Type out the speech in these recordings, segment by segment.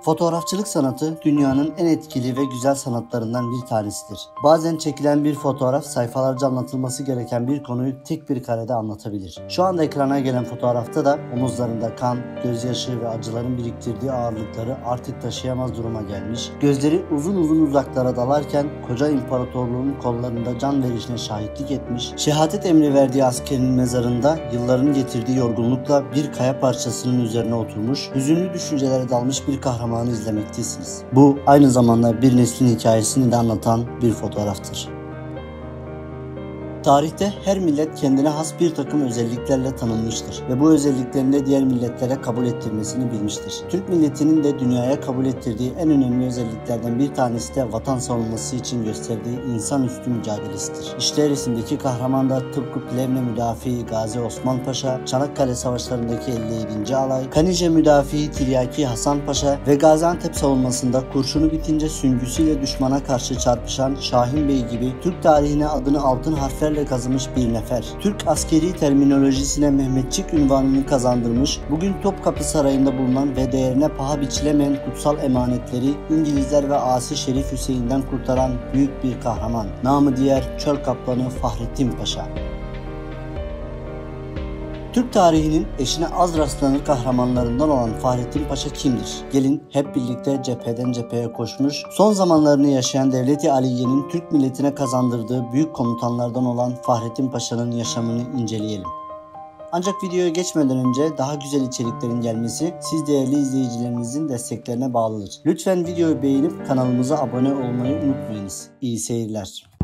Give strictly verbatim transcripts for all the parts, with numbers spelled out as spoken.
Fotoğrafçılık sanatı dünyanın en etkili ve güzel sanatlarından bir tanesidir. Bazen çekilen bir fotoğraf sayfalarca anlatılması gereken bir konuyu tek bir karede anlatabilir. Şu anda ekrana gelen fotoğrafta da omuzlarında kan, gözyaşı ve acıların biriktirdiği ağırlıkları artık taşıyamaz duruma gelmiş, gözleri uzun uzun uzaklara dalarken koca imparatorluğun kollarında can verişine şahitlik etmiş, şehadet emri verdiği askerin mezarında yılların getirdiği yorgunlukla bir kaya parçasının üzerine oturmuş, hüzünlü düşüncelere dalmış bir kahraman izlemektesiniz. Bu aynı zamanda bir neslin hikayesini de anlatan bir fotoğraftır. Tarihte her millet kendine has bir takım özelliklerle tanınmıştır ve bu özelliklerini de diğer milletlere kabul ettirmesini bilmiştir. Türk milletinin de dünyaya kabul ettirdiği en önemli özelliklerden bir tanesi de vatan savunması için gösterdiği insanüstü mücadelesidir. İşte resimdeki kahraman da tıpkı Plevne Müdafii Gazi Osman Paşa, Çanakkale Savaşları'ndaki elli yedinci Alay, Kanice Müdafii Tiryaki Hasan Paşa ve Gaziantep savunmasında kurşunu bitince süngüsüyle düşmana karşı çarpışan Şahin Bey gibi Türk tarihine adını altın harflerle kazımış bir nefer. Türk askeri terminolojisine Mehmetçik unvanını kazandırmış, bugün Topkapı Sarayı'nda bulunan ve değerine paha biçilemeyen kutsal emanetleri İngilizler ve Asi Şerif Hüseyin'den kurtaran büyük bir kahraman. Namı diğer Çöl Kaplanı Fahrettin Paşa. Türk tarihinin eşine az rastlanır kahramanlarından olan Fahrettin Paşa kimdir? Gelin hep birlikte cepheden cepheye koşmuş, son zamanlarını yaşayan Devlet-i Aliye'nin Türk milletine kazandırdığı büyük komutanlardan olan Fahrettin Paşa'nın yaşamını inceleyelim. Ancak videoya geçmeden önce daha güzel içeriklerin gelmesi siz değerli izleyicilerimizin desteklerine bağlıdır. Lütfen videoyu beğenip kanalımıza abone olmayı unutmayınız. İyi seyirler.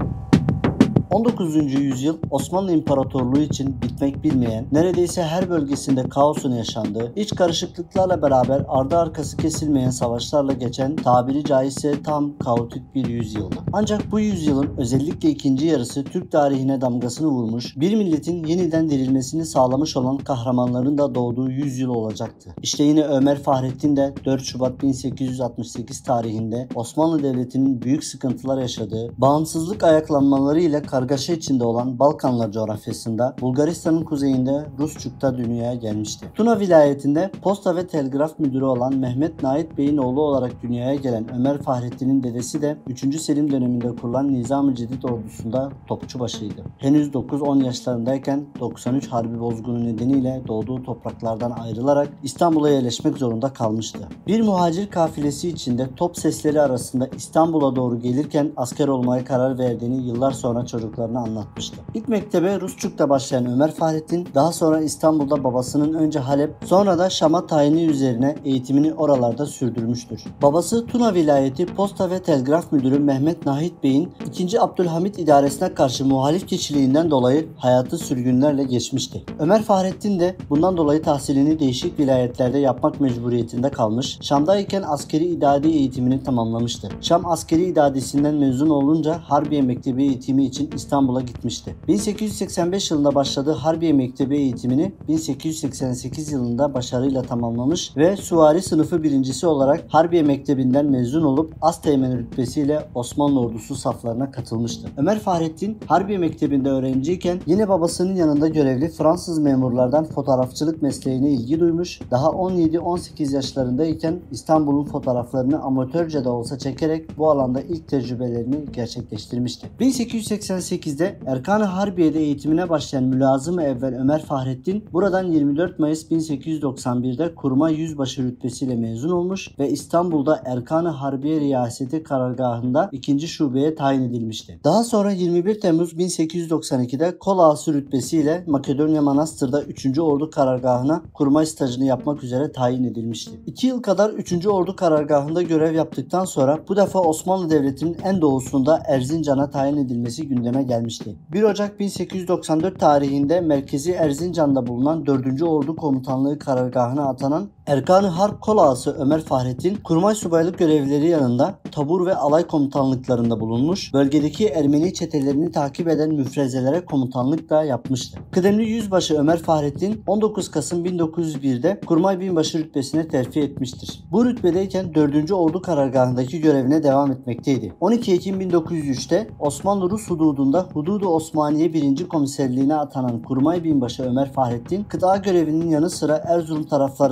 on dokuzuncu yüzyıl Osmanlı İmparatorluğu için bitmek bilmeyen, neredeyse her bölgesinde kaosun yaşandığı, iç karışıklıklarla beraber ardı arkası kesilmeyen savaşlarla geçen, tabiri caizse tam kaotik bir yüzyıldı. Ancak bu yüzyılın özellikle ikinci yarısı Türk tarihine damgasını vurmuş, bir milletin yeniden dirilmesini sağlamış olan kahramanların da doğduğu yüzyıl olacaktı. İşte yine Ömer Fahrettin de dört Şubat bin sekiz yüz altmış sekiz tarihinde Osmanlı Devleti'nin büyük sıkıntılar yaşadığı, bağımsızlık ayaklanmaları ile kargaşa içinde olan Balkanlar coğrafyasında Bulgaristan'ın kuzeyinde Rusçuk'ta dünyaya gelmişti. Tuna vilayetinde posta ve telgraf müdürü olan Mehmet Nait Bey'in oğlu olarak dünyaya gelen Ömer Fahrettin'in dedesi de üçüncü Selim döneminde kurulan Nizam-ı Cedid ordusunda topçubaşıydı. Henüz dokuz on yaşlarındayken doksan üç Harbi bozgunu nedeniyle doğduğu topraklardan ayrılarak İstanbul'a yerleşmek zorunda kalmıştı. Bir muhacir kafilesi içinde top sesleri arasında İstanbul'a doğru gelirken asker olmaya karar verdiğini yıllar sonra çocuk çocuklarına anlatmıştı. İlk mektebe Rusçuk'ta başlayan Ömer Fahrettin daha sonra İstanbul'da babasının önce Halep sonra da Şam'a tayini üzerine eğitimini oralarda sürdürmüştür. Babası Tuna vilayeti posta ve telgraf müdürü Mehmet Nahit Bey'in ikinci. Abdülhamit idaresine karşı muhalif kişiliğinden dolayı hayatı sürgünlerle geçmişti. Ömer Fahrettin de bundan dolayı tahsilini değişik vilayetlerde yapmak mecburiyetinde kalmış, Şam'dayken askeri idadi eğitimini tamamlamıştı. Şam askeri idadisinden mezun olunca Harbiye Mektebi eğitimi için İstanbul'a gitmişti. bin sekiz yüz seksen beş yılında başladığı Harbiye Mektebi eğitimini bin sekiz yüz seksen sekiz yılında başarıyla tamamlamış ve süvari sınıfı birincisi olarak Harbiye Mektebi'nden mezun olup Asteğmen rütbesiyle Osmanlı ordusu saflarına katılmıştı. Ömer Fahrettin Harbiye Mektebi'nde öğrenciyken yine babasının yanında görevli Fransız memurlardan fotoğrafçılık mesleğine ilgi duymuş, daha on yedi on sekiz yaşlarındayken İstanbul'un fotoğraflarını amatörce de olsa çekerek bu alanda ilk tecrübelerini gerçekleştirmişti. bin sekiz yüz seksen sekizde Erkan-ı Harbiye'de eğitimine başlayan Mülazım-ı Evvel Ömer Fahrettin buradan yirmi dört Mayıs bin sekiz yüz doksan birde Kurmay Yüzbaşı rütbesiyle mezun olmuş ve İstanbul'da Erkan-ı Harbiye Riyaseti karargahında ikinci şubeye tayin edilmişti. Daha sonra yirmi bir Temmuz bin sekiz yüz doksan ikide Kol Ağası rütbesiyle Makedonya Manastır'da üçüncü Ordu karargahına kurmay stajını yapmak üzere tayin edilmişti. iki yıl kadar üçüncü Ordu karargahında görev yaptıktan sonra bu defa Osmanlı Devleti'nin en doğusunda Erzincan'a tayin edilmesi gündeme gelmişti. bir Ocak bin sekiz yüz doksan dört tarihinde merkezi Erzincan'da bulunan dördüncü Ordu Komutanlığı karargahına atanan Erkan-ı Harp Kol Ağası Ömer Fahrettin, kurmay subaylık görevlileri yanında tabur ve alay komutanlıklarında bulunmuş, bölgedeki Ermeni çetelerini takip eden müfrezelere komutanlık da yapmıştı. Kıdemli Yüzbaşı Ömer Fahrettin on dokuz Kasım bin dokuz yüz birde Kurmay Binbaşı rütbesine terfi etmiştir. Bu rütbedeyken dördüncü Ordu karargahındaki görevine devam etmekteydi. on iki Ekim bin dokuz yüz üçte Osmanlı-Rus hududunda Hududu Osmaniye birinci Komiserliğine atanan Kurmay Binbaşı Ömer Fahrettin, kıta görevinin yanı sıra Erzurum taraflarında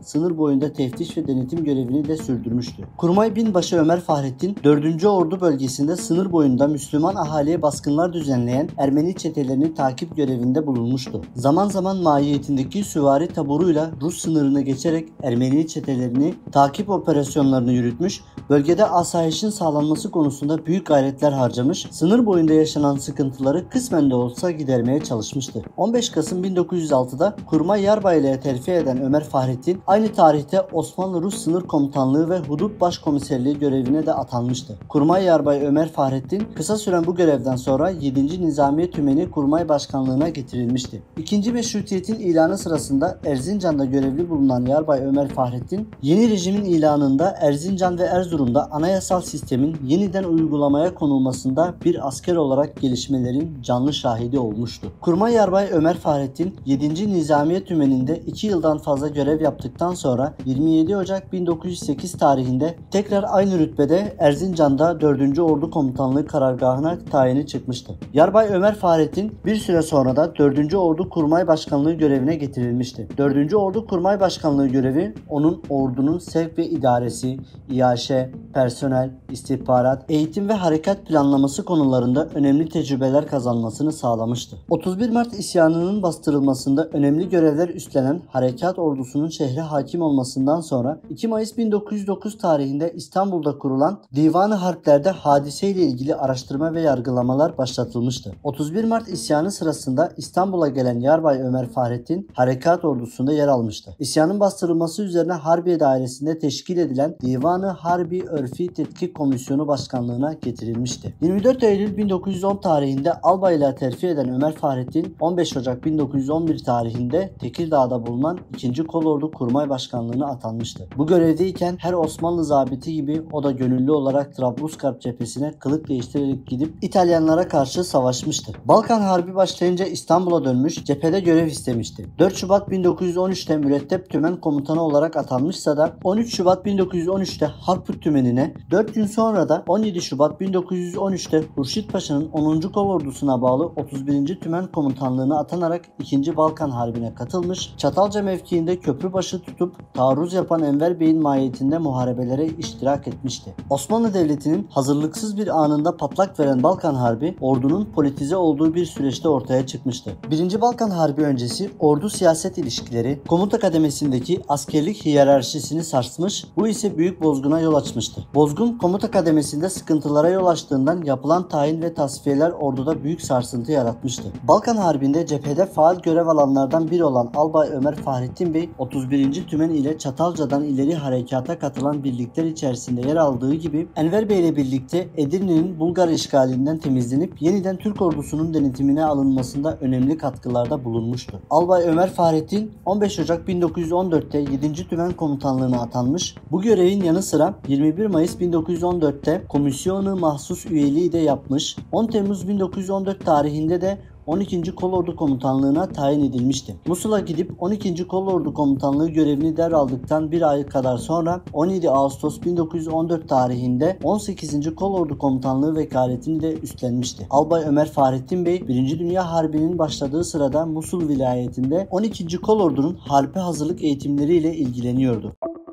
sınır boyunda teftiş ve denetim görevini de sürdürmüştü. Kurmay Binbaşı Ömer Fahrettin, dördüncü Ordu bölgesinde sınır boyunda Müslüman ahaliye baskınlar düzenleyen Ermeni çetelerini takip görevinde bulunmuştu. Zaman zaman mahiyetindeki süvari taburuyla Rus sınırını geçerek Ermeni çetelerini takip operasyonlarını yürütmüş, bölgede asayişin sağlanması konusunda büyük gayretler harcamış, sınır boyunda yaşanan sıkıntıları kısmen de olsa gidermeye çalışmıştı. on beş Kasım bin dokuz yüz altıda Kurmay Yarbaylı'ya terfi eden Ömer Fahrettin, aynı tarihte Osmanlı-Rus Sınır Komutanlığı ve Hudut Başkomiserliği görevine de atanmıştı. Kurmay Yarbay Ömer Fahrettin, kısa süren bu görevden sonra yedinci Nizamiye Tümeni Kurmay Başkanlığı'na getirilmişti. İkinci Meşrutiyet'in ilanı sırasında Erzincan'da görevli bulunan Yarbay Ömer Fahrettin, yeni rejimin ilanında Erzincan ve Erzurum'da anayasal sistemin yeniden uygulamaya konulmasında bir asker olarak gelişmelerin canlı şahidi olmuştu. Kurmay Yarbay Ömer Fahrettin, yedinci Nizamiye Tümeni'nde iki yıldan fazla görev yaptıktan sonra yirmi yedi Ocak bin dokuz yüz sekiz tarihinde tekrar aynı rütbede Erzincan'da dördüncü Ordu Komutanlığı karargahına tayini çıkmıştı. Yarbay Ömer Fahrettin bir süre sonra da dördüncü Ordu Kurmay Başkanlığı görevine getirilmişti. dördüncü Ordu Kurmay Başkanlığı görevi onun ordunun sevk ve idaresi, iaşe, personel, istihbarat, eğitim ve harekat planlaması konularında önemli tecrübeler kazanmasını sağlamıştı. otuz bir Mart isyanının bastırılmasında önemli görevler üstlenen harekat ordusunun şehre hakim olmasından sonra iki Mayıs bin dokuz yüz dokuz tarihinde İstanbul'da kurulan Divan-ı Harpler'de hadiseyle ilgili araştırma ve yargılamalar başlatılmıştı. otuz bir Mart isyanı sırasında İstanbul'a gelen Yarbay Ömer Fahrettin harekat ordusunda yer almıştı. İsyanın bastırılması üzerine Harbiye Dairesi'nde teşkil edilen Divan-ı Harbi Örfi Tetkik Komisyonu Başkanlığı'na getirilmişti. yirmi dört Eylül bin dokuz yüz on tarihinde albaylığa terfi eden Ömer Fahrettin, on beş Ocak bin dokuz yüz on bir tarihinde Tekirdağ'da bulunan ikinci Kolordu Kurmay Başkanlığı'na atanmıştı. Bu görevdeyken her Osmanlı zabiti gibi o da gönüllü olarak Trablusgarp cephesine kılık değiştirerek gidip İtalyanlara karşı savaşmıştı. Balkan Harbi başlayınca İstanbul'a dönmüş, cephede görev istemişti. dört Şubat bin dokuz yüz on üçte Mürettep Tümen Komutanı olarak atanmışsa da on üç Şubat bin dokuz yüz on üçte Harput Tümeni'ne, dört gün sonra da on yedi Şubat bin dokuz yüz on üçte Hurşit Paşa'nın onuncu Kolordusu'na bağlı otuz birinci Tümen Komutanlığı'na atanarak ikinci Balkan Harbi'ne katılmış, Çatalca mevkiinde köprübaşı tutup taarruz yapan Enver Bey'in mahiyetinde muharebelere iştirak etmişti. Osmanlı Devleti'nin hazırlıksız bir anında patlak veren Balkan Harbi, ordunun politize olduğu bir süreçte ortaya çıkmıştı. birinci Balkan Harbi öncesi ordu-siyaset ilişkileri komuta kademesindeki askerlik hiyerarşisini sarsmış, bu ise büyük bozguna yol açmıştı. Bozgun komuta kademesinde sıkıntılara yol açtığından yapılan tayin ve tasfiyeler orduda büyük sarsıntı yaratmıştı. Balkan Harbi'nde cephede faal görev alanlardan biri olan Albay Ömer Fahrettin Bey, otuz birinci Tümen ile Çatalca'dan ileri harekata katılan birlikler içerisinde yer aldığı gibi Enver Bey ile birlikte Edirne'nin Bulgar işgalinden temizlenip yeniden Türk ordusunun denetimine alınmasında önemli katkılarda bulunmuştu. Albay Ömer Fahrettin on beş Ocak bin dokuz yüz on dörtte yedinci Tümen Komutanlığı'na atanmış. Bu görevin yanı sıra yirmi bir Mayıs bin dokuz yüz on dörtte Komisyonu Mahsus üyeliği de yapmış. on Temmuz bin dokuz yüz on dört tarihinde de on ikinci Kolordu Komutanlığı'na tayin edilmişti. Musul'a gidip on ikinci Kolordu Komutanlığı görevini devraldıktan bir ay kadar sonra on yedi Ağustos bin dokuz yüz on dört tarihinde on sekizinci Kolordu Komutanlığı vekaletini de üstlenmişti. Albay Ömer Fahrettin Bey, birinci Dünya Harbi'nin başladığı sırada Musul vilayetinde on ikinci Kolordu'nun harpe hazırlık eğitimleriyle ilgileniyordu.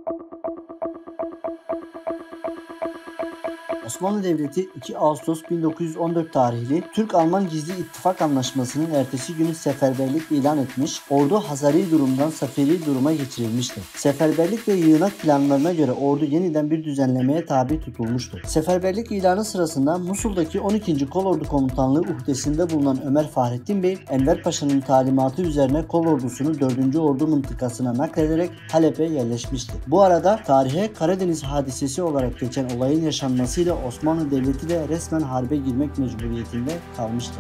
Osmanlı Devleti iki Ağustos bin dokuz yüz on dört tarihli Türk-Alman Gizli İttifak Anlaşması'nın ertesi günü seferberlik ilan etmiş, ordu hazari durumdan seferi duruma geçirilmişti. Seferberlik ve yığınak planlarına göre ordu yeniden bir düzenlemeye tabi tutulmuştu. Seferberlik ilanı sırasında Musul'daki on ikinci Kolordu Komutanlığı uhdesinde bulunan Ömer Fahrettin Bey, Enver Paşa'nın talimatı üzerine kolordusunu dördüncü Ordu mıntıkasına naklederek Halep'e yerleşmişti. Bu arada tarihe Karadeniz hadisesi olarak geçen olayın yaşanmasıyla Osmanlı Devleti de resmen harbe girmek mecburiyetinde kalmıştı.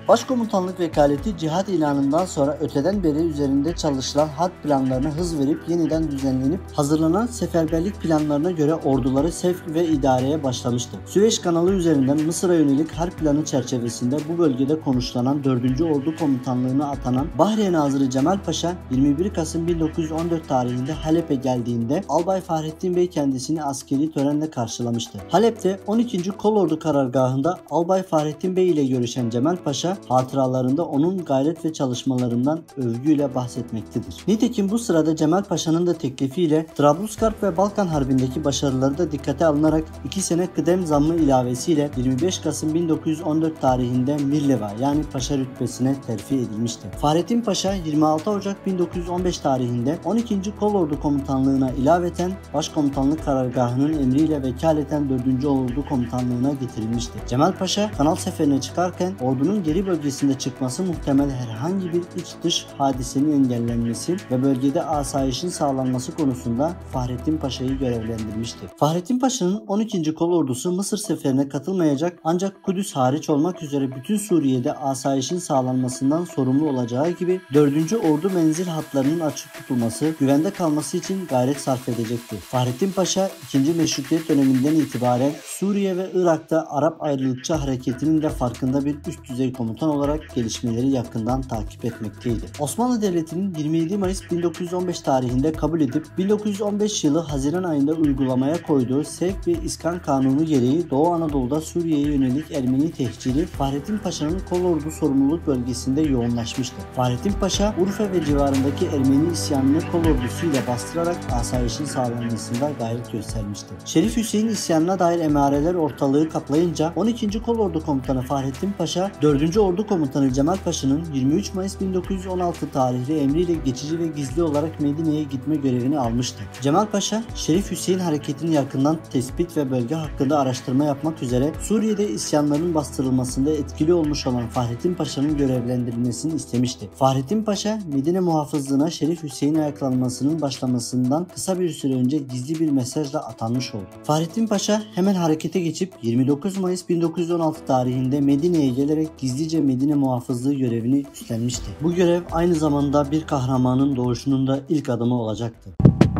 Başkomutanlık vekaleti cihat ilanından sonra öteden beri üzerinde çalışılan harp planlarına hız verip yeniden düzenlenip hazırlanan seferberlik planlarına göre orduları sevk ve idareye başlamıştı. Süveyş kanalı üzerinden Mısır'a yönelik harp planı çerçevesinde bu bölgede konuşlanan dördüncü Ordu Komutanlığı'na atanan Bahriye Nazırı Cemal Paşa yirmi bir Kasım bin dokuz yüz on dört tarihinde Halep'e geldiğinde Albay Fahrettin Bey kendisini askeri törenle karşılamıştı. Halep'te on ikinci Kolordu karargahında Albay Fahrettin Bey ile görüşen Cemal Paşa hatıralarında onun gayret ve çalışmalarından övgüyle bahsetmektedir. Nitekim bu sırada Cemal Paşa'nın da teklifiyle Trablusgarp ve Balkan Harbi'ndeki başarıları da dikkate alınarak iki sene kıdem zammı ilavesiyle yirmi beş Kasım bin dokuz yüz on dört tarihinde Mirleva yani Paşa rütbesine terfi edilmişti. Fahrettin Paşa yirmi altı Ocak bin dokuz yüz on beş tarihinde on ikinci Kolordu Komutanlığı'na ilaveten Başkomutanlık karargahının emriyle vekaleten dördüncü Ordu Komutanlığı'na getirilmişti. Cemal Paşa kanal seferine çıkarken ordunun geri bölgesinde çıkması muhtemel herhangi bir iç dış hadisenin engellenmesi ve bölgede asayişin sağlanması konusunda Fahrettin Paşa'yı görevlendirmişti. Fahrettin Paşa'nın on ikinci Kolordusu Mısır seferine katılmayacak ancak Kudüs hariç olmak üzere bütün Suriye'de asayişin sağlanmasından sorumlu olacağı gibi dördüncü Ordu menzil hatlarının açık tutulması, güvende kalması için gayret sarf edecekti. Fahrettin Paşa ikinci Meşrutiyet döneminden itibaren Suriye ve Irak'ta Arap ayrılıkçı hareketinin de farkında bir üst düzey komutan olarak gelişmeleri yakından takip etmekteydi. Osmanlı Devleti'nin yirmi yedi Mayıs bin dokuz yüz on beş tarihinde kabul edip bin dokuz yüz on beş yılı Haziran ayında uygulamaya koyduğu Sevk ve İskan Kanunu gereği Doğu Anadolu'da Suriye'ye yönelik Ermeni tehciri Fahrettin Paşa'nın Kolordu sorumluluk bölgesinde yoğunlaşmıştı. Fahrettin Paşa, Urfa ve civarındaki Ermeni isyanını kolordusuyla bastırarak asayişin sağlanmasında gayret göstermişti. Şerif Hüseyin isyanına dair emareler ortalığı kaplayınca on ikinci Kolordu Komutanı Fahrettin Paşa, dördüncü Ordu Komutanı Cemal Paşa'nın yirmi üç Mayıs bin dokuz yüz on altı tarihli emriyle geçici ve gizli olarak Medine'ye gitme görevini almıştı. Cemal Paşa, Şerif Hüseyin hareketini yakından tespit ve bölge hakkında araştırma yapmak üzere Suriye'de isyanların bastırılmasında etkili olmuş olan Fahrettin Paşa'nın görevlendirilmesini istemişti. Fahrettin Paşa, Medine muhafızlığına Şerif Hüseyin ayaklanmasının başlamasından kısa bir süre önce gizli bir mesajla atanmış oldu. Fahrettin Paşa hemen harekete geçip yirmi dokuz Mayıs bin dokuz yüz on altı tarihinde Medine'ye gelerek gizlice Medine muhafızlığı görevini üstlenmişti. Bu görev aynı zamanda bir kahramanın doğuşunun da ilk adımı olacaktı.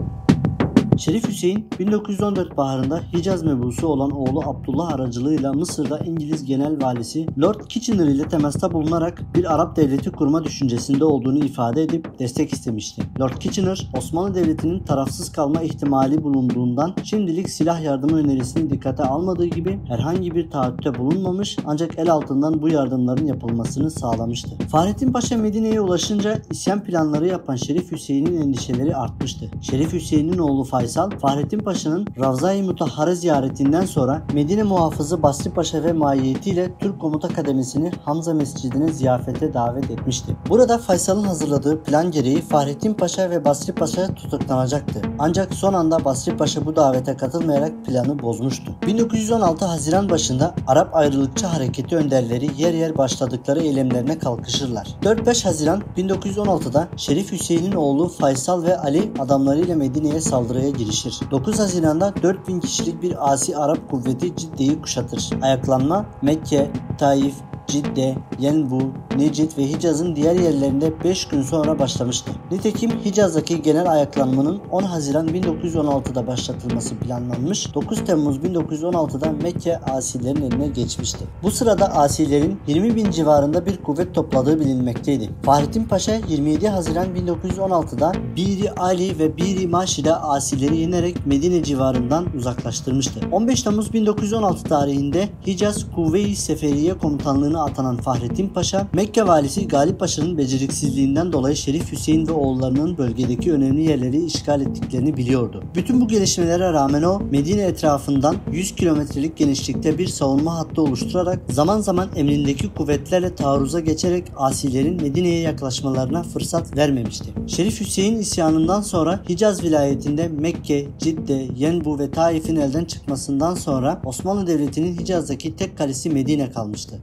Şerif Hüseyin bin dokuz yüz on dört baharında Hicaz mebusu olan oğlu Abdullah aracılığıyla Mısır'da İngiliz Genel Valisi Lord Kitchener ile temasta bulunarak bir Arap devleti kurma düşüncesinde olduğunu ifade edip destek istemişti. Lord Kitchener, Osmanlı Devleti'nin tarafsız kalma ihtimali bulunduğundan şimdilik silah yardımı önerisini dikkate almadığı gibi herhangi bir taahhütte bulunmamış ancak el altından bu yardımların yapılmasını sağlamıştı. Fahrettin Paşa Medine'ye ulaşınca isyan planları yapan Şerif Hüseyin'in endişeleri artmıştı. Şerif Hüseyin'in oğlu Faysal, Fahrettin Paşa'nın Ravza-i Mutahhara ziyaretinden sonra Medine muhafızı Basri Paşa ve maiyetiyle Türk Komuta Kademesi'ni Hamza Mescidi'ne ziyafete davet etmişti. Burada Faysal'ın hazırladığı plan gereği Fahrettin Paşa ve Basri Paşa tutuklanacaktı. Ancak son anda Basri Paşa bu davete katılmayarak planı bozmuştu. bin dokuz yüz on altı Haziran başında Arap ayrılıkçı hareketi önderleri yer yer başladıkları eylemlerine kalkışırlar. dört beş Haziran bin dokuz yüz on altıda Şerif Hüseyin'in oğlu Faysal ve Ali adamlarıyla Medine'ye saldırıya girişir. dokuz Haziran'da dört bin kişilik bir asi Arap kuvveti Cidde'yi kuşatır. Ayaklanma Mekke, Taif, Cidde, Yenbu, Necid ve Hicaz'ın diğer yerlerinde beş gün sonra başlamıştı. Nitekim Hicaz'daki genel ayaklanmanın on Haziran bin dokuz yüz on altıda başlatılması planlanmış, dokuz Temmuz bin dokuz yüz on altıda Mekke asilerin eline geçmişti. Bu sırada asilerin yirmi bin civarında bir kuvvet topladığı bilinmekteydi. Fahrettin Paşa yirmi yedi Haziran bin dokuz yüz on altıda Bir-i Ali ve Bir-i Maşi'de asileri yenerek Medine civarından uzaklaştırmıştı. on beş Temmuz bin dokuz yüz on altı tarihinde Hicaz Kuvve-i Seferiye Komutanlığı'na atanan Fahrettin Paşa, Mekke valisi Galip Paşa'nın beceriksizliğinden dolayı Şerif Hüseyin ve oğullarının bölgedeki önemli yerleri işgal ettiklerini biliyordu. Bütün bu gelişmelere rağmen o, Medine etrafından yüz kilometrelik genişlikte bir savunma hattı oluşturarak zaman zaman emrindeki kuvvetlerle taarruza geçerek asilerin Medine'ye yaklaşmalarına fırsat vermemişti. Şerif Hüseyin isyanından sonra Hicaz vilayetinde Mekke, Cidde, Yenbu ve Taif'in elden çıkmasından sonra Osmanlı Devleti'nin Hicaz'daki tek kalesi Medine kalmıştı. Türk hükümeti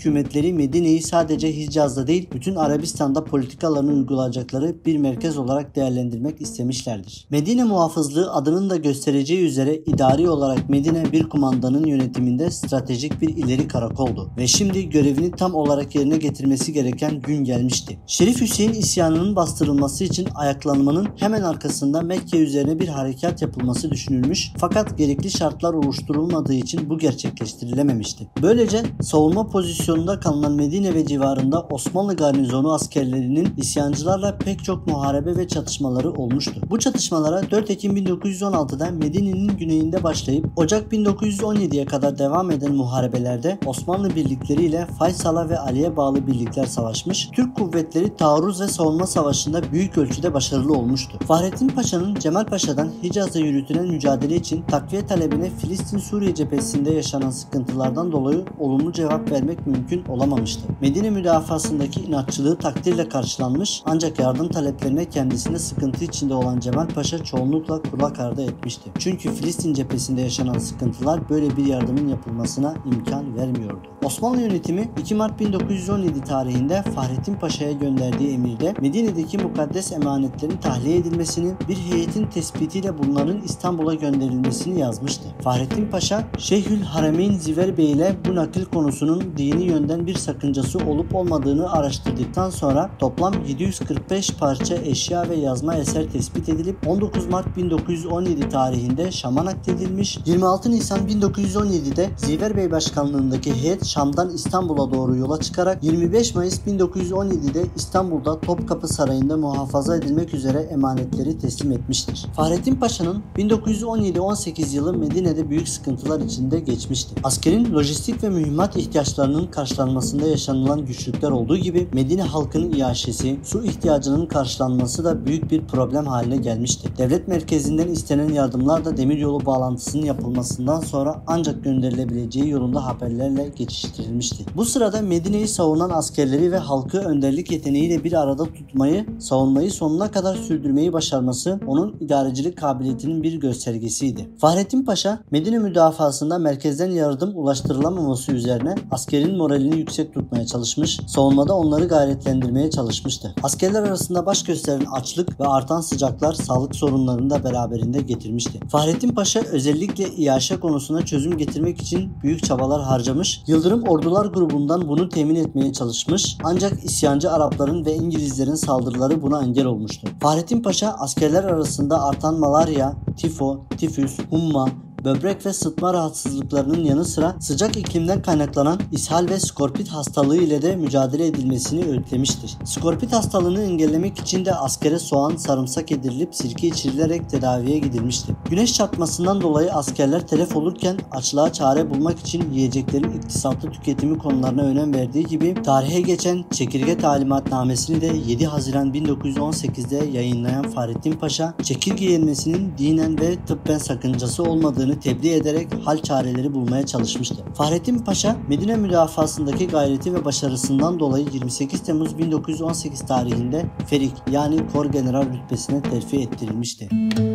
hükümetleri Medine'yi sadece Hicaz'da değil bütün Arabistan'da politikalarını uygulayacakları bir merkez olarak değerlendirmek istemişlerdir. Medine muhafızlığı adının da göstereceği üzere idari olarak Medine bir kumandanın yönetiminde stratejik bir ileri karakoldu ve şimdi görevini tam olarak yerine getirmesi gereken gün gelmişti. Şerif Hüseyin isyanının bastırılması için ayaklanmanın hemen arkasında Mekke üzerine bir harekat yapılması düşünülmüş fakat gerekli şartlar oluşturulmadığı için bu gerçekleştirilememişti. Böylece savunma pozisyonunda kalınan Medine ve civarında Osmanlı garnizonu askerlerinin isyancılarla pek çok muharebe ve çatışmaları olmuştu. Bu çatışmalara dört Ekim bin dokuz yüz on altıda Medine'nin güneyinde başlayıp Ocak bin dokuz yüz on yediye kadar devam eden muharebelerde Osmanlı birlikleriyle Faysal'a ve Ali'ye bağlı birlikler savaşmış, Türk kuvvetleri taarruz ve savunma savaşında büyük ölçüde başarılı olmuştu. Fahrettin Paşa'nın Cemal Paşa'dan Hicaz'da yürütülen mücadele için takviye talebine Filistin-Suriye cephesinde yaşanan sıkıntılardan dolayı olumlu cevap vermek mümkün olamamıştı. Medine müdafasındaki inatçılığı takdirle karşılanmış ancak yardım taleplerine kendisine sıkıntı içinde olan Cemal Paşa çoğunlukla kulak ardı etmişti. Çünkü Filistin cephesinde yaşanan sıkıntılar böyle bir yardımın yapılmasına imkan vermiyordu. Osmanlı yönetimi iki Mart bin dokuz yüz on yedi tarihinde Fahrettin Paşa'ya gönderdiği emirde Medine'deki mukaddes emanetlerin tahliye edilmesini, bir heyetin tespitiyle bunların İstanbul'a gönderilmesini yazmıştı. Fahrettin Paşa, Şeyhül Harameyn Ziver Bey ile bu nakil konusunun dini yönden bir sakıncası olup olmadığını araştırdıktan sonra toplam yedi yüz kırk beş parça eşya ve yazma eser tespit edilip on dokuz Mart bin dokuz yüz on yedi tarihinde Şam'a nakledilmiş. yirmi altı Nisan bin dokuz yüz on yedi'de Ziver Bey başkanlığındaki heyet Şam'dan İstanbul'a doğru yola çıkarak yirmi beş Mayıs bin dokuz yüz on yedi'de İstanbul'da Topkapı Sarayı'nda muhafaza edilmek üzere emanetleri teslim etmiştir. Fahrettin Paşa'nın bin dokuz yüz on yedi on sekiz yılı Medine'de büyük sıkıntılar içinde geçmişti. Askerin lojistik ve mühimmat ihtiyaçlarının karşılanmasında yaşanılan güçlükler olduğu gibi Medine halkının iaşesi, su ihtiyacının karşılanması da büyük bir problem haline gelmişti. Devlet merkezinden istenen yardımlar da demiryolu bağlantısının yapılmasından sonra ancak gönderilebileceği yolunda haberlerle geçiştirilmişti. Bu sırada Medine'yi savunan askerleri ve halkı önderlik yeteneğiyle bir arada tutmayı, savunmayı sonuna kadar sürdürmeyi başarması onun idarecilik kabiliyetinin bir göstergesiydi. Fahrettin Paşa, Medine müdafasında merkezden yardım ulaştırılamaması üzerine askerin moralini yüksek tutmaya çalışmış, savunmada onları gayretlendirmeye çalışmıştı. Askerler arasında baş gösteren açlık ve artan sıcaklar sağlık sorunlarını da beraberinde getirmişti. Fahrettin Paşa özellikle iaşe konusuna çözüm getirmek için büyük çabalar harcamış, Yıldırım Ordular grubundan bunu temin etmeye çalışmış ancak isyancı Arapların ve İngilizlerin saldırıları buna engel olmuştu. Fahrettin Paşa askerler arasında artan malaria, tifo, tifüs, humma, böbrek ve sıtma rahatsızlıklarının yanı sıra sıcak iklimden kaynaklanan ishal ve skorpit hastalığı ile de mücadele edilmesini öğütlemiştir. Skorpit hastalığını engellemek için de askere soğan, sarımsak yedirilip sirke içirilerek tedaviye gidilmişti. Güneş çarpmasından dolayı askerler telef olurken açlığa çare bulmak için yiyeceklerin iktisatlı tüketimi konularına önem verdiği gibi tarihe geçen çekirge talimatnamesini de yedi Haziran bin dokuz yüz on sekiz'de yayınlayan Fahrettin Paşa, çekirge yenmesinin dinen ve tıbben sakıncası olmadığını tebliğ ederek hal çareleri bulmaya çalışmıştı. Fahrettin Paşa, Medine müdafasındaki gayreti ve başarısından dolayı yirmi sekiz Temmuz bin dokuz yüz on sekiz tarihinde Ferik yani Kor General rütbesine terfi ettirilmişti.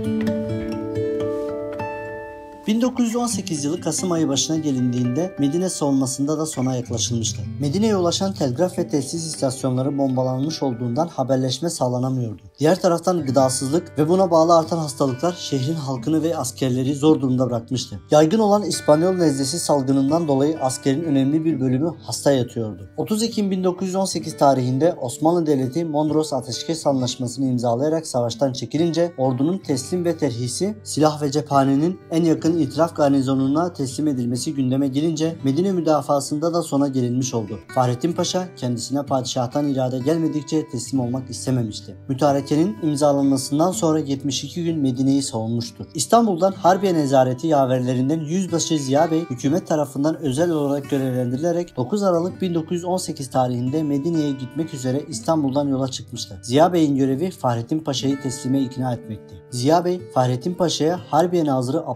bin dokuz yüz on sekiz yılı Kasım ayı başına gelindiğinde Medine savunmasında da sona yaklaşılmıştı. Medine'ye ulaşan telgraf ve telsiz istasyonları bombalanmış olduğundan haberleşme sağlanamıyordu. Diğer taraftan gıdasızlık ve buna bağlı artan hastalıklar şehrin halkını ve askerleri zor durumda bırakmıştı. Yaygın olan İspanyol nezlesi salgınından dolayı askerin önemli bir bölümü hasta yatıyordu. otuz Ekim bin dokuz yüz on sekiz tarihinde Osmanlı Devleti Mondros Ateşkes Anlaşması'nı imzalayarak savaştan çekilince ordunun teslim ve terhisi, silah ve cephanenin en yakın İtilaf garnizonuna teslim edilmesi gündeme gelince Medine müdafasında da sona gelinmiş oldu. Fahrettin Paşa kendisine padişahtan irade gelmedikçe teslim olmak istememişti. Mütarekenin imzalanmasından sonra yetmiş iki gün Medine'yi savunmuştur. İstanbul'dan Harbiye Nezareti yaverlerinden Yüzbaşı Ziya Bey hükümet tarafından özel olarak görevlendirilerek dokuz Aralık bin dokuz yüz on sekiz tarihinde Medine'ye gitmek üzere İstanbul'dan yola çıkmıştı. Ziya Bey'in görevi Fahrettin Paşa'yı teslime ikna etmekti. Ziya Bey, Fahrettin Paşa'ya Harbiye Nazırı Abdullah Paşa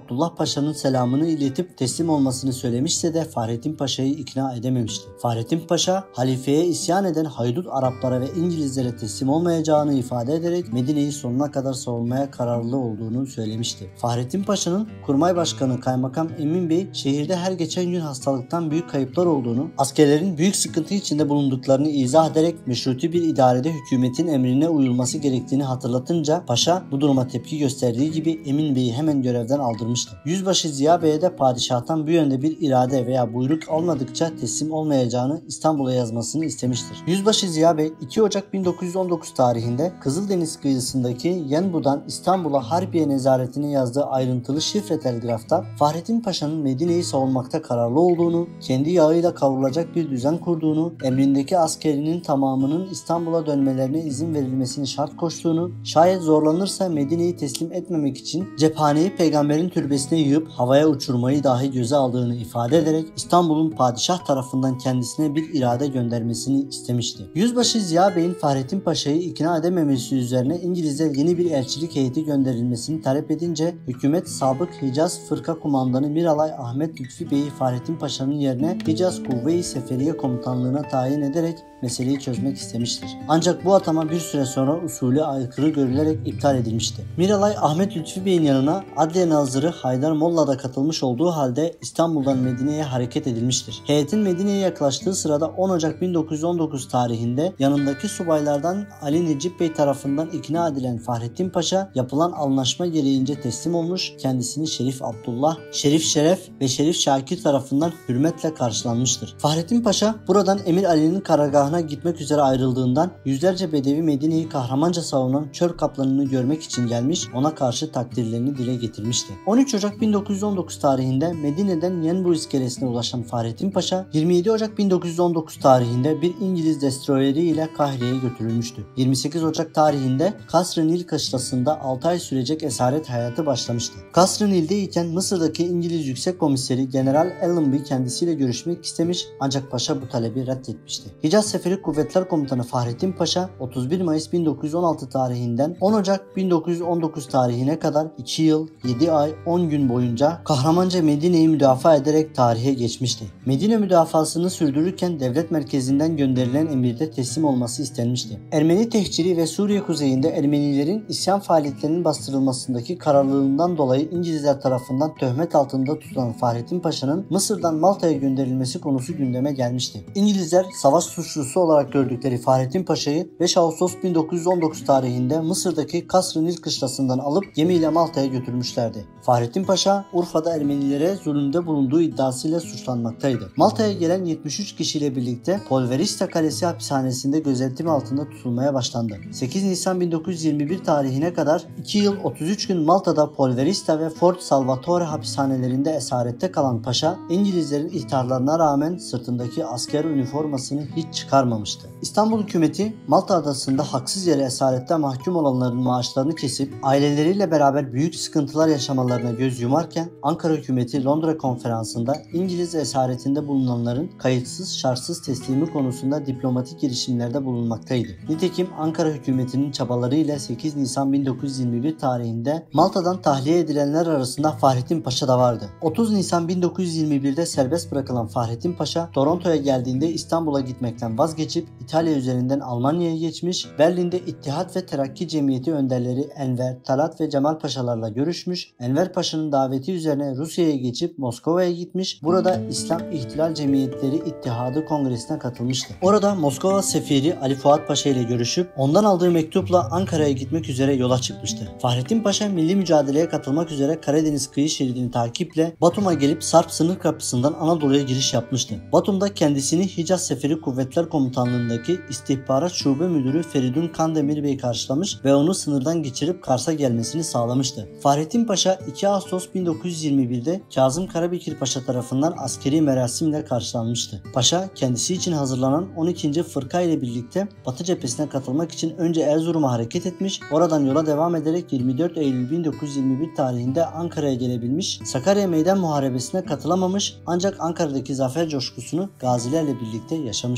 Paşa'nın selamını iletip teslim olmasını söylemişse de Fahrettin Paşa'yı ikna edememişti. Fahrettin Paşa halifeye isyan eden haydut Araplara ve İngilizlere teslim olmayacağını ifade ederek Medine'yi sonuna kadar savunmaya kararlı olduğunu söylemişti. Fahrettin Paşa'nın Kurmay Başkanı Kaymakam Emin Bey şehirde her geçen gün hastalıktan büyük kayıplar olduğunu, askerlerin büyük sıkıntı içinde bulunduklarını izah ederek meşruti bir idarede hükümetin emrine uyulması gerektiğini hatırlatınca Paşa bu duruma tepki gösterdiği gibi Emin Bey'i hemen görevden aldırmıştı. Yüzbaşı Ziya Bey'e de padişahtan bu yönde bir irade veya buyruk almadıkça teslim olmayacağını İstanbul'a yazmasını istemiştir. Yüzbaşı Ziya Bey iki Ocak bin dokuz yüz on dokuz tarihinde Kızıldeniz kıyısındaki Yenbu'dan İstanbul'a Harbiye nezaretine yazdığı ayrıntılı şifre telgrafta Fahrettin Paşa'nın Medine'yi savunmakta kararlı olduğunu, kendi yağıyla kavrulacak bir düzen kurduğunu, emrindeki askerinin tamamının İstanbul'a dönmelerine izin verilmesini şart koştuğunu, şayet zorlanırsa Medine'yi teslim etmemek için cephaneyi peygamberin türbesine yığıp havaya uçurmayı dahi göze aldığını ifade ederek İstanbul'un padişah tarafından kendisine bir irade göndermesini istemişti. Yüzbaşı Ziya Bey'in Fahrettin Paşa'yı ikna edememesi üzerine İngilizler yeni bir elçilik heyeti gönderilmesini talep edince hükümet sabık Hicaz Fırka Kumandanı Miralay Ahmet Lütfi Bey'i Fahrettin Paşa'nın yerine Hicaz Kuvve-i Seferiye Komutanlığı'na tayin ederek meseleyi çözmek istemiştir. Ancak bu atama bir süre sonra usulü aykırı görülerek iptal edilmişti. Miralay Ahmet Lütfi Bey'in yanına Adliye Nazırı Haydar Molla da katılmış olduğu halde İstanbul'dan Medine'ye hareket edilmiştir. Heyetin Medine'ye yaklaştığı sırada on Ocak bin dokuz yüz on dokuz tarihinde yanındaki subaylardan Ali Necip Bey tarafından ikna edilen Fahrettin Paşa yapılan anlaşma gereğince teslim olmuş, kendisini Şerif Abdullah, Şerif Şeref ve Şerif Şakir tarafından hürmetle karşılanmıştır. Fahrettin Paşa buradan Emir Ali'nin karargahına gitmek üzere ayrıldığından yüzlerce Bedevi Medine'yi kahramanca savunan Çöl Kaplanı'nı görmek için gelmiş, ona karşı takdirlerini dile getirmişti. on üç Ocak bin dokuz yüz on dokuz tarihinde Medine'den Yenbu iskelesine ulaşan Fahrettin Paşa, yirmi yedi Ocak bin dokuz yüz on dokuz tarihinde bir İngiliz destroyeri ile Kahire'ye götürülmüştü. yirmi sekiz Ocak tarihinde Kasr-ı Nil kışlasında altı ay sürecek esaret hayatı başlamıştı. Kasr-ı Nil'deyken Mısır'daki İngiliz Yüksek Komiseri General Allenby kendisiyle görüşmek istemiş ancak Paşa bu talebi reddetmişti. Hicaz Seferi Kuvvetler Komutanı Fahrettin Paşa otuz bir Mayıs bin dokuz yüz on altı tarihinden on Ocak bin dokuz yüz on dokuz tarihine kadar iki yıl, yedi ay, on gün boyunca kahramanca Medine'yi müdafaa ederek tarihe geçmişti. Medine müdafasını sürdürürken devlet merkezinden gönderilen emirde teslim olması istenmişti. Ermeni tehciri ve Suriye kuzeyinde Ermenilerin isyan faaliyetlerinin bastırılmasındaki kararlılığından dolayı İngilizler tarafından töhmet altında tutulan Fahrettin Paşa'nın Mısır'dan Malta'ya gönderilmesi konusu gündeme gelmişti. İngilizler savaş suçlusu olarak gördükleri Fahrettin Paşa'yı beş Ağustos bin dokuz yüz on dokuz tarihinde Mısır'daki Kasr-ı Nil kışlasından alıp gemiyle Malta'ya götürmüşlerdi. Fahrettin Paşa Urfa'da Ermenilere zulümde bulunduğu iddiasıyla suçlanmaktaydı. Malta'ya gelen yetmiş üç kişiyle birlikte Polverista Kalesi hapishanesinde gözetim altında tutulmaya başlandı. sekiz Nisan bin dokuz yüz yirmi bir tarihine kadar iki yıl otuz üç gün Malta'da Polverista ve Fort Salvatore hapishanelerinde esarette kalan Paşa, İngilizlerin ihtarlarına rağmen sırtındaki asker üniformasını hiç çıkarmamıştı. İstanbul hükümeti Malta adasında haksız yere esarette mahkum olanların maaşlarını kesip aileleriyle beraber büyük sıkıntılar yaşamalarına göz yumarken Ankara hükümeti Londra konferansında İngiliz esaretinde bulunanların kayıtsız şartsız teslimi konusunda diplomatik girişimlerde bulunmaktaydı. Nitekim Ankara hükümetinin çabalarıyla sekiz Nisan bin dokuz yüz yirmi bir tarihinde Malta'dan tahliye edilenler arasında Fahrettin Paşa da vardı. otuz Nisan bin dokuz yüz yirmi birde serbest bırakılan Fahrettin Paşa Toronto'ya geldiğinde İstanbul'a gitmekten vazgeçip İtalya üzerinden Almanya'ya geçmiş, Berlin'de İttihat ve Terakki Cemiyeti önderleri Enver, Talat ve Cemal Paşalarla görüşmüş, Enver Paşa'nın daveti üzerine Rusya'ya geçip Moskova'ya gitmiş, burada İslam İhtilal Cemiyetleri İttihadı Kongresi'ne katılmıştı. Orada Moskova Sefiri Ali Fuat Paşa ile görüşüp ondan aldığı mektupla Ankara'ya gitmek üzere yola çıkmıştı. Fahrettin Paşa milli mücadeleye katılmak üzere Karadeniz kıyı şeridini takiple Batum'a gelip Sarp sınır kapısından Anadolu'ya giriş yapmıştı. Batum'da kendisini Hicaz Seferi Kuvvetler Komutanlığı'ndaki İstihbarat Şube Müdürü Feridun Kandemir Bey karşılamış ve onu sınırdan geçirip Kars'a gelmesini sağlamıştı. Fahrettin Paşa iki Ağustos bin dokuz yüz yirmi birde Kazım Karabekir Paşa tarafından askeri merasimle karşılanmıştı. Paşa kendisi için hazırlanan on ikinci Fırka ile birlikte Batı cephesine katılmak için önce Erzurum'a hareket etmiş, oradan yola devam ederek yirmi dört Eylül bin dokuz yüz yirmi bir tarihinde Ankara'ya gelebilmiş, Sakarya Meydan Muharebesi'ne katılamamış ancak Ankara'daki zafer coşkusunu gazilerle birlikte yaşamıştı. Ankara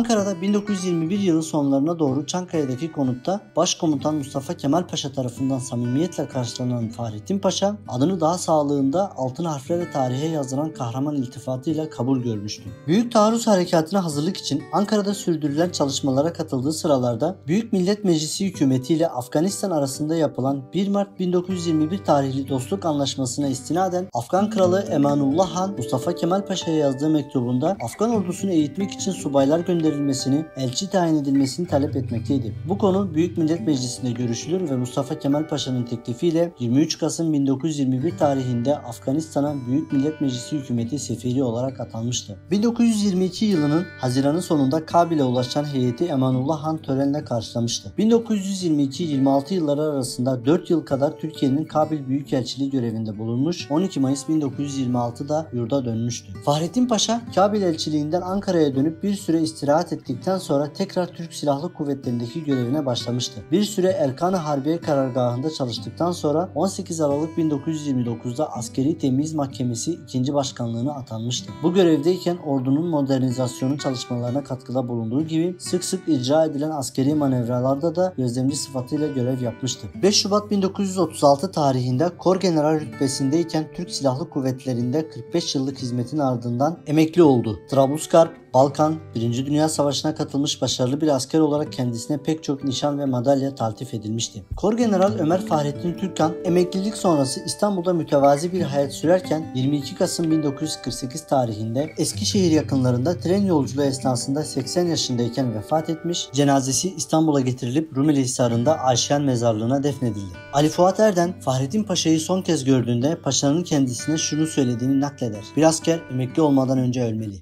Ankara'da bin dokuz yüz yirmi bir yılı sonlarına doğru Çankaya'daki konutta Başkomutan Mustafa Kemal Paşa tarafından samimiyetle karşılanan Fahrettin Paşa, adını daha sağlığında altın harflerle tarihe yazılan kahraman iltifatıyla kabul görmüştü. Büyük Taarruz Harekatı'na hazırlık için Ankara'da sürdürülen çalışmalara katıldığı sıralarda Büyük Millet Meclisi hükümeti ile Afganistan arasında yapılan bir Mart bin dokuz yüz yirmi bir tarihli dostluk anlaşmasına istinaden Afgan Kralı Emanullah Han, Mustafa Kemal Paşa'ya yazdığı mektubunda Afgan ordusunu eğitmek için subaylar gönderilmesini, elçi tayin edilmesini talep etmekteydi. Bu konu Büyük Millet Meclisi'nde görüşülür ve Mustafa Kemal Paşa'nın teklifiyle yirmi üç Kasım bin dokuz yüz yirmi bir tarihinde Afganistan'a Büyük Millet Meclisi hükümeti sefiri olarak atanmıştı. bin dokuz yüz yirmi iki yılının Haziran'ın sonunda Kabil'e ulaşan heyeti Emanullah Han törenle karşılamıştı. bin dokuz yüz yirmi iki yirmi altı yılları arasında dört yıl kadar Türkiye'nin Kabil Büyükelçiliği görevinde bulunmuş, on iki Mayıs bin dokuz yüz yirmi altıda yurda dönmüştü. Fahrettin Paşa, Kabil elçiliğinden Ankara'ya dönüp bir süre istirahat ettikten sonra tekrar Türk Silahlı Kuvvetleri'ndeki görevine başlamıştı. Bir süre Erkan-ı Harbiye karargahında çalıştıktan sonra on sekiz Aralık bin dokuz yüz yirmi dokuzda Askeri Temyiz Mahkemesi ikinci Başkanlığına atanmıştı. Bu görevdeyken ordunun modernizasyonu çalışmalarına katkıda bulunduğu gibi sık sık icra edilen askeri manevralarda da gözlemci sıfatıyla görev yapmıştı. beş Şubat bin dokuz yüz otuz altı tarihinde Kor General rütbesindeyken Türk Silahlı Kuvvetleri'nde kırk beş yıllık hizmetin ardından emekli oldu. Trablusgarp, Balkan, Birinci Dünya Savaşı'na katılmış başarılı bir asker olarak kendisine pek çok nişan ve madalya taltif edilmişti. Kor General Ömer Fahrettin Türkan, emeklilik sonrası İstanbul'da mütevazi bir hayat sürerken yirmi iki Kasım bin dokuz yüz kırk sekiz tarihinde Eskişehir yakınlarında tren yolculuğu esnasında seksen yaşındayken vefat etmiş, cenazesi İstanbul'a getirilip Rumeli Hisarı'nda Ayşen Mezarlığı'na defnedildi. Ali Fuat Erden, Fahrettin Paşa'yı son kez gördüğünde Paşa'nın kendisine şunu söylediğini nakleder: "Bir asker emekli olmadan önce ölmeli."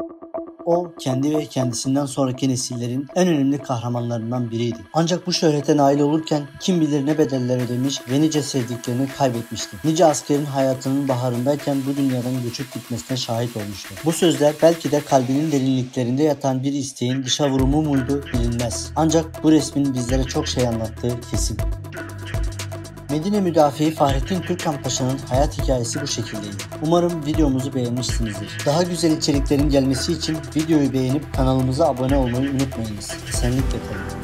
O, kendi ve kendisinden sonraki nesillerin en önemli kahramanlarından biriydi. Ancak bu şöhrete nail olurken kim bilir ne bedeller ödemiş ve nice sevdiklerini kaybetmişti. Nice askerin hayatının baharındayken bu dünyadan göçüp gitmesine şahit olmuştu. Bu sözler belki de kalbinin derinliklerinde yatan bir isteğin dışa vurumu muydu bilinmez. Ancak bu resmin bizlere çok şey anlattığı kesin. Medine Müdafii Fahrettin Türkan Paşa'nın hayat hikayesi bu şekildeydi. Umarım videomuzu beğenmişsinizdir. Daha güzel içeriklerin gelmesi için videoyu beğenip kanalımıza abone olmayı unutmayınız. Esenlikle kalın.